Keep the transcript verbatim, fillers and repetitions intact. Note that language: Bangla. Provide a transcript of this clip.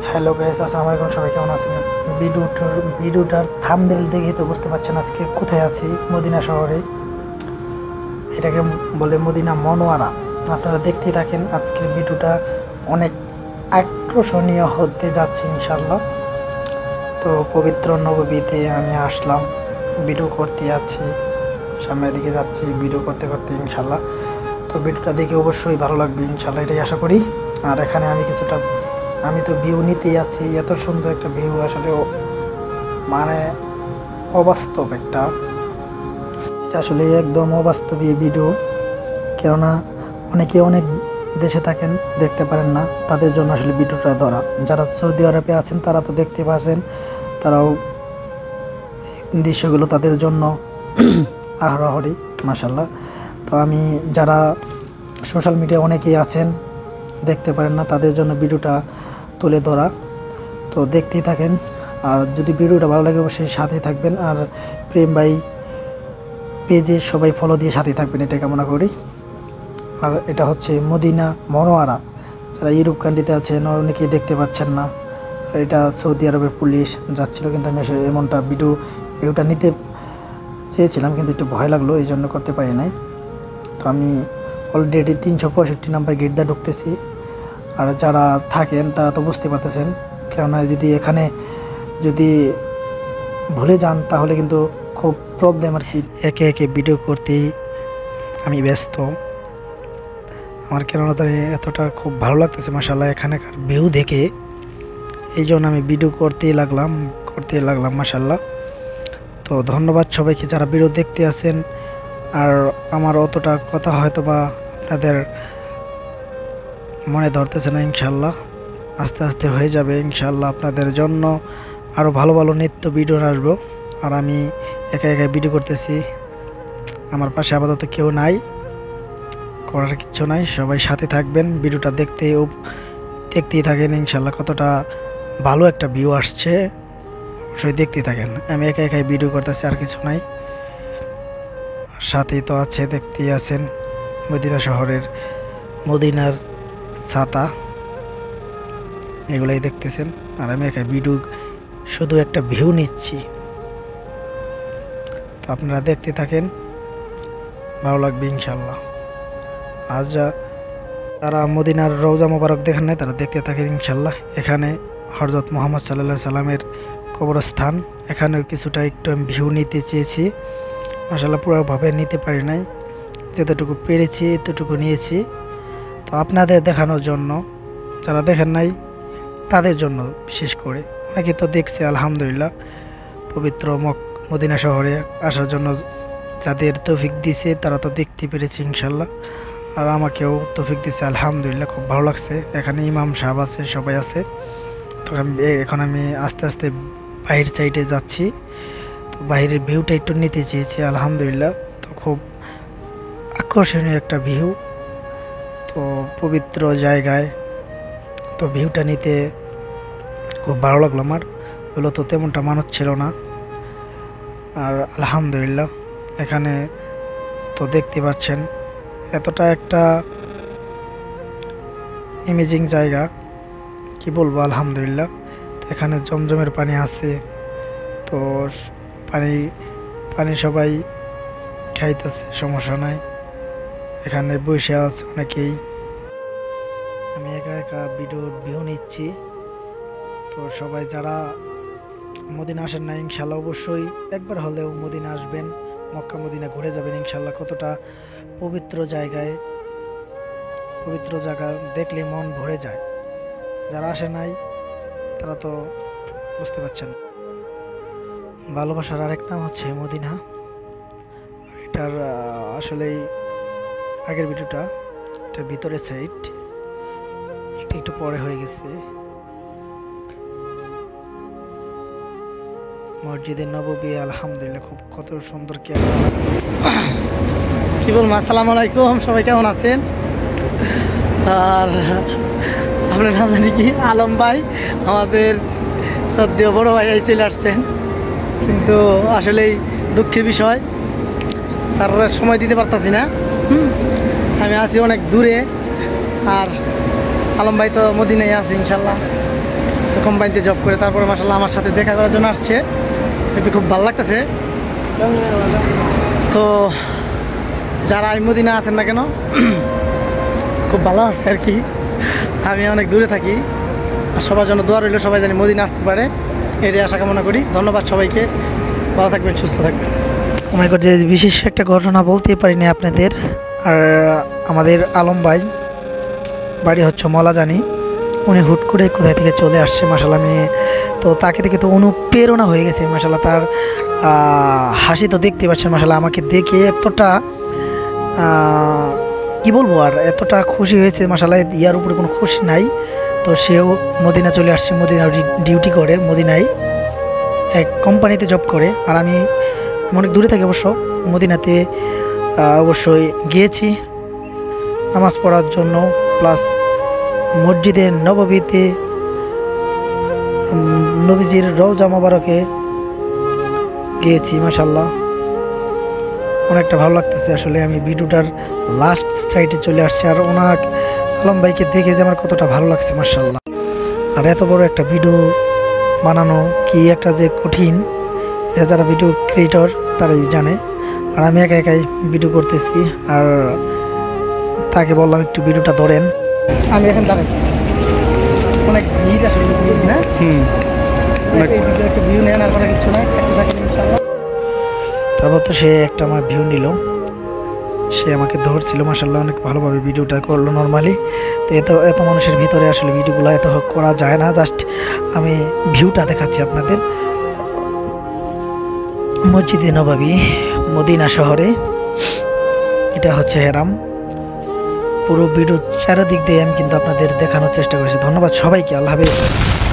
হ্যালো গাইস, আসসালামু আলাইকুম। সবাই কেমন আছেন? ভিডিওটার ভিডিওটার থাম্বনেল দেখে তো বুঝতে পারছেন আজকে কোথায় আছি। মদিনা শহরে, এটাকে বলে মদিনা মনোয়ারা। আপনারা দেখতেই থাকেন, আজকের ভিডিওটা অনেক আকর্ষণীয় হতে যাচ্ছে ইনশাল্লাহ। তো পবিত্র নববীতে আমি আসলাম, ভিডিও করতে যাচ্ছি, সামনের দিকে যাচ্ছি ভিডিও করতে করতে ইনশাল্লাহ। তো ভিডিওটা দেখে অবশ্যই ভালো লাগবে ইনশাল্লাহ, এটাই আশা করি। আর এখানে আমি কিছুটা আমি তো ভিউ নিতেই আছি। এত সুন্দর একটা ভিউ, আসলে মানে অবাস্তব একটা, এটা আসলে একদম অবাস্তবীয় ভিডিও। কেননা অনেকে অনেক দেশে থাকেন, দেখতে পারেন না, তাদের জন্য আসলে ভিডিওটা ধরা। যারা সৌদি আরবে আছেন তারা তো দেখতে পাচ্ছেন, তারাও দৃশ্যগুলো তাদের জন্য আহরাহরি মাশাল্লাহ। তো আমি যারা সোশ্যাল মিডিয়া অনেকেই আছেন দেখতে পারেন না, তাদের জন্য ভিডিওটা তুলে ধরা। তো দেখতেই থাকেন, আর যদি ভিডিওটা ভালো লাগে অবশ্যই সাথে থাকবেন। আর প্রেম ভাই পেজে সবাই ফলো দিয়ে সাথে থাকবেন, এটা কামনা করি। আর এটা হচ্ছে মদিনা মনোয়ারা। যারা ইউরোপ কান্ট্রিতে আছেন অনেকেই দেখতে পাচ্ছেন না। আর এটা সৌদি আরবের পুলিশ যাচ্ছিল, কিন্তু আমি এমনটা ভিডিও ভিডিওটা নিতে চেয়েছিলাম, কিন্তু একটু ভয় লাগলো, এই জন্য করতে পারি নাই। তো আমি অলরেডি তিনশো পঁয়ষট্টি নাম্বার গেট দিয়ে ঢুকতেছি। আর যারা থাকেন তারা তো বুঝতে পারতেছেন, কেননা যদি এখানে যদি ভুলে যান তাহলে কিন্তু খুব প্রবলেম আর কি। একে একে ভিডিও করতেই আমি ব্যস্ত। আমার কেননা জানি এতটা খুব ভালো লাগতেছে মাশাআল্লাহ এখানকার ভিউ দেখে, এই জন্য আমি ভিডিও করতেই লাগলাম করতেই লাগলাম মাশাআল্লাহ। তো ধন্যবাদ সবাইকে যারা ভিডিও দেখতে আছেন। আর আমার অতটা কথা হয়তো বা আপনাদের মনে ধরতেছে না, ইনশাল্লাহ আস্তে আস্তে হয়ে যাবে ইনশাল্লাহ। আপনাদের জন্য আরও ভালো ভালো নিত্য ভিডিও আসবো। আর আমি একা একা ভিডিও করতেছি, আমার পাশে আপাতত কেউ নাই, করার কিচ্ছু নাই। সবাই সাথে থাকবেন, ভিডিওটা দেখতে দেখতেই থাকেন ইনশাল্লাহ। কতটা ভালো একটা ভিউ আসছে অবশ্যই দেখতেই থাকেন। আমি একা একাই ভিডিও করতেছি, আর কিছু নাই। সাথেই তো আছে, দেখতেই আছেন মদিনা শহরের মদিনার ছাতা, এগুলাই দেখতেছেন। আর আমি একা ভিডিও শুধু একটা ভিউ নিচ্ছি। তো আপনারা দেখতে থাকেন, ভালো লাগবে ইনশাল্লাহ। আজ তারা মদিনার রওজা মোবারক দেখেন নাই, তারা দেখতে থাকেন ইনশাল্লাহ। এখানে হযরত মুহাম্মদ সাল্লাল্লাহু আলাইহি সাল্লামের কবরস্থান, এখানেও কিছুটা একটু আমি ভিউ নিতে চেয়েছি মাশাআল্লাহ, পুরোভাবে নিতে পারি নাই, যতটুকু পেরেছি এতটুকু নিয়েছি। তো আপনাদের দেখানোর জন্য, যারা দেখেন নাই তাদের জন্য বিশেষ করে। অনেকে তো দেখছে আলহামদুলিল্লাহ, পবিত্র মদিনা শহরে আসার জন্য যাদের তৌফিক দিয়েছে তারা তো দেখতে পেরেছে ইনশাল্লাহ। আর আমাকেও তৌফিক দিয়েছে আলহামদুলিল্লাহ, খুব ভালো লাগছে। এখানে ইমাম সাহেব আছে, সবাই আছে। তো এখন আমি আস্তে আস্তে বাহির সাইডে যাচ্ছি। তো বাইরের ভিউটা একটু নিতে চেয়েছি আলহামদুলিল্লাহ। তো খুব আকর্ষণীয় একটা ভিউ, তো পবিত্র জায়গায়, তো ভিউটা নিতে খুব ভালো লাগলো আমার। হলো তো তেমনটা মানুষ ছিল না। আর আলহামদুলিল্লাহ এখানে তো দেখতে পাচ্ছেন এতটা একটা ইমেজিং জায়গা, কি বলবো আলহামদুলিল্লাহ। তো এখানে জমজমের পানি আছে, তো পানি পানি সবাই খাইতেছে, সমস্যা নাই। এখানে বসে আছে অনেকেই। আমি একা একা ভিডিওর ভিউ নিচ্ছি। তো সবাই যারা মদিনা আসেন না ইনশাল্লাহ অবশ্যই একবার হলেও মদিনা আসবেন, মক্কা মদিনা ঘুরে যাবেন ইনশাল্লাহ। কতটা পবিত্র জায়গায়, পবিত্র জায়গা দেখলে মন ভরে যায়। যারা আসে নাই তারা তো বুঝতে পারছেন। ভালোবাসার আরেক নাম হচ্ছে মদিনা। এটার আসলেই আগের ভিডিওটা, এটার ভিতরে সাইড একটু একটু পরে হয়ে গেছে। মসজিদে নববী আলহামদুলিল্লাহ খুব কত সুন্দর। কি কি বলবো, আসসালামু আলাইকুম, সবাই কেমন আছেন? আর আপনার নাম জানি কি? আলম ভাই, আমাদের সদ্য বড় ভাই চলে আসছেন, কিন্তু আসলেই দুঃখের বিষয় স্যাররা সময় দিতে পারতাছি না। হুম আমি আছি অনেক দূরে, আর আলম ভাই তো মদিনায় আছে ইনশাল্লাহ। তো কোম্পানিতে জব করে তারপরে মাশাআল্লাহ আমার সাথে দেখা করার জন্য আসছে, একটু খুব ভালো লাগতেছে। তো যারা এই মদিনা আছেন না কেন খুব ভালো আছে আর কি। আমি অনেক দূরে থাকি, আর সবার জন্য দোয়া রইল, সবাই জানি মদিনা আসতে পারে, এটাই আশা কামনা করি। ধন্যবাদ সবাইকে, ভালো থাকবেন, সুস্থ থাকবেন। আমার যে বিশেষ একটা ঘটনা বলতেই পারিনি আপনাদের। আর আমাদের আলম ভাই বাড়ি হচ্ছে মলাজানি, উনি হুট করে কোথায় থেকে চলে আসছে মাশাআল্লাহ। আমি তো তাকে দেখে তো অনুপ্রেরণা হয়ে গেছে মাশাআল্লাহ। তার হাসি তো দেখতে পাচ্ছেন মাশাআল্লাহ, আমাকে দেখে এতটা কি বলবো আর এতটা খুশি হয়েছে মাশাআল্লাহ, ইয়ার উপরে কোনো খুশি নাই। তো সেও মদিনা চলে আসছে, মদিনা ডিউটি করে, মদিনায় এক কোম্পানিতে জব করে। আর আমি অনেক দূরে থাকি অবশ্য, মদিনাতে অবশ্যই গিয়েছি নামাজ পড়ার জন্য, প্লাস মসজিদে নববীতে নবীজির রওজা মোবারকে গিয়েছি মাশাআল্লাহ, অনেকটা ভালো লাগতেছে আসলে। আমি ভিডিওটার লাস্ট সাইডে চলে আসছি, আর ওনার আলম ভাইকে দেখে যে আমার কতটা ভালো লাগছে মাশাআল্লাহ। আর এত বড় একটা ভিডিও বানানো কি একটা যে কঠিন, এটা যারা ভিডিও ক্রিয়েটর তারাই জানে। আর আমি একা একাই ভিডিও করতেছি, আর তাকে বললাম একটু ভিডিওটা ধরেন। আমি এখন দাঁড়াই, অনেক ভিড় আসলে না, হুম একটা ভিউ নেন, আর কোনো কিছু নাই, তারপর তো সে একটা আমার ভিউ নিল, সে আমাকে ধরছিল মাশাআল্লাহ, অনেক ভালোভাবে ভিডিওটা করলো নর্মালি। তো এত এত মানুষের ভিতরে আসলে ভিডিওগুলো এত করা যায় না, জাস্ট আমি ভিউটা দেখাচ্ছি আপনাদের। মসজিদে নববী মদিনা শহরে, এটা হচ্ছে হেরাম। পুরো ভিডিও চারিদিক দিয়ে আমি কিন্তু আপনাদের দেখানোর চেষ্টা করেছি। ধন্যবাদ সবাইকে, আল্লাহ হাফেজ।